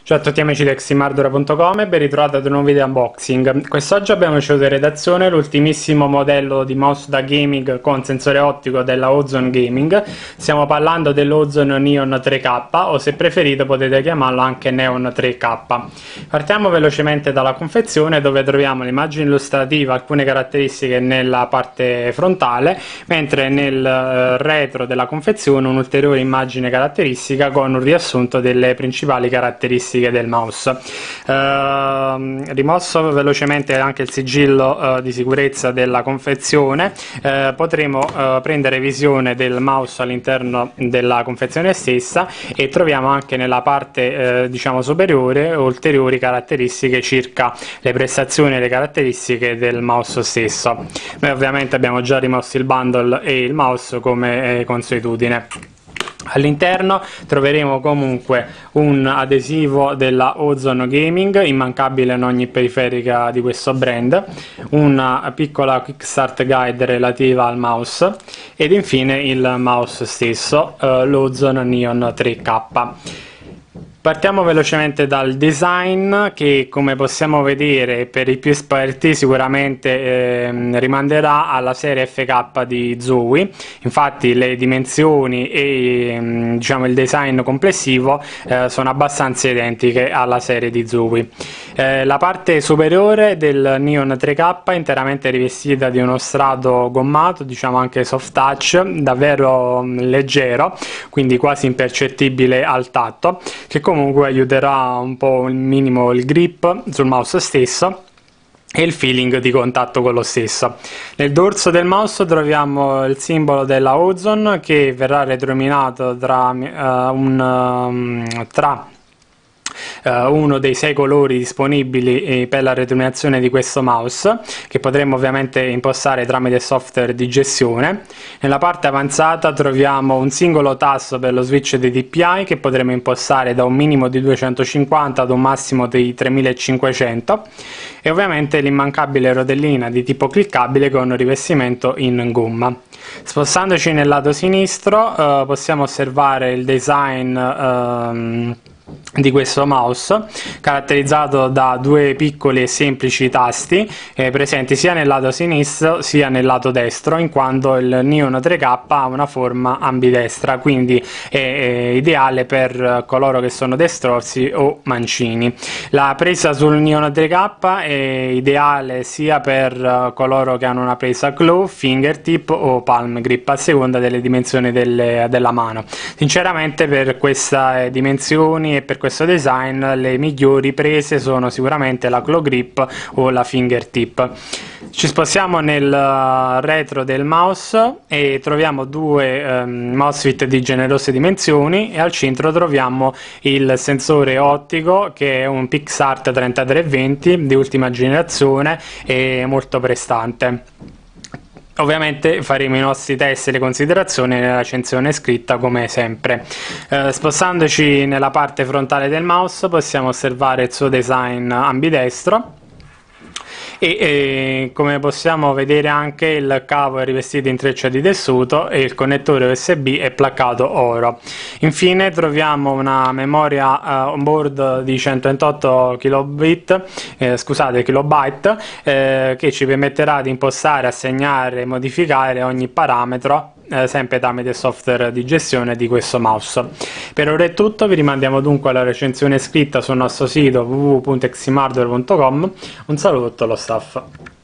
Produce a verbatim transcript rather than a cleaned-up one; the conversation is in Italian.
Ciao a tutti amici di eximardura punto com e ben ritrovati ad un nuovo video unboxing. Quest'oggi abbiamo ricevuto in redazione l'ultimissimo modello di mouse da gaming con sensore ottico della Ozone Gaming. Stiamo parlando dell'Ozone Neon tre K, o se preferite potete chiamarlo anche Neon tre K. Partiamo velocemente dalla confezione, dove troviamo l'immagine illustrativa, alcune caratteristiche nella parte frontale, mentre nel retro della confezione un'ulteriore immagine caratteristica con un riassunto delle principali caratteristiche del mouse. Uh, rimosso velocemente anche il sigillo uh, di sicurezza della confezione, uh, potremo uh, prendere visione del mouse all'interno della confezione stessa, e troviamo anche nella parte uh, diciamo superiore ulteriori caratteristiche circa le prestazioni e le caratteristiche del mouse stesso. Noi ovviamente abbiamo già rimosso il bundle e il mouse come consuetudine. All'interno troveremo comunque un adesivo della Ozone Gaming, immancabile in ogni periferica di questo brand, una piccola quick start guide relativa al mouse ed infine il mouse stesso, eh, l'Ozone Neon tre K. Partiamo velocemente dal design, che come possiamo vedere per i più esperti sicuramente eh, rimanderà alla serie F K di Zowie. Infatti le dimensioni e diciamo il design complessivo eh, sono abbastanza identiche alla serie di Zowie. Eh, la parte superiore del Neon tre K è interamente rivestita di uno strato gommato, diciamo anche soft touch, davvero leggero, quindi quasi impercettibile al tatto, che comunque comunque aiuterà un po' il minimo il grip sul mouse stesso e il feeling di contatto con lo stesso. Nel dorso del mouse troviamo il simbolo della Ozone, che verrà retroilluminato tra, uh, un, um, tra Uh, uno dei sei colori disponibili eh, per la retroilluminazione di questo mouse, che potremo ovviamente impostare tramite software di gestione. Nella parte avanzata troviamo un singolo tasto per lo switch di D P I, che potremo impostare da un minimo di duecentocinquanta ad un massimo di tremilacinquecento, e ovviamente l'immancabile rotellina di tipo cliccabile con rivestimento in gomma. Spostandoci nel lato sinistro uh, possiamo osservare il design uh, di questo mouse, caratterizzato da due piccoli e semplici tasti eh, presenti sia nel lato sinistro sia nel lato destro, in quanto il Neon tre K ha una forma ambidestra, quindi è, è ideale per coloro che sono destrorsi o mancini. La presa sul Neon tre K è ideale sia per coloro che hanno una presa claw, fingertip o palm grip, a seconda delle dimensioni delle, della mano. Sinceramente per queste dimensioni e per questo design le migliori prese sono sicuramente la claw grip o la fingertip. Ci spostiamo nel retro del mouse e troviamo due um, MOSFET di generose dimensioni, e al centro troviamo il sensore ottico, che è un PixArt trentatré venti di ultima generazione e molto prestante. Ovviamente faremo i nostri test e le considerazioni nella recensione scritta come sempre. Eh, spostandoci nella parte frontale del mouse possiamo osservare il suo design ambidestro, e, e come possiamo vedere anche il cavo è rivestito in treccia di tessuto e il connettore U S B è placcato oro. Infine troviamo una memoria uh, onboard di centoventotto kilobit, eh, scusate kilobyte, eh, che ci permetterà di impostare, assegnare e modificare ogni parametro Eh, sempre tramite software di gestione di questo mouse. Per ora è tutto, vi rimandiamo dunque alla recensione scritta sul nostro sito w w w punto eximardura punto com. Un saluto a tutto lo staff.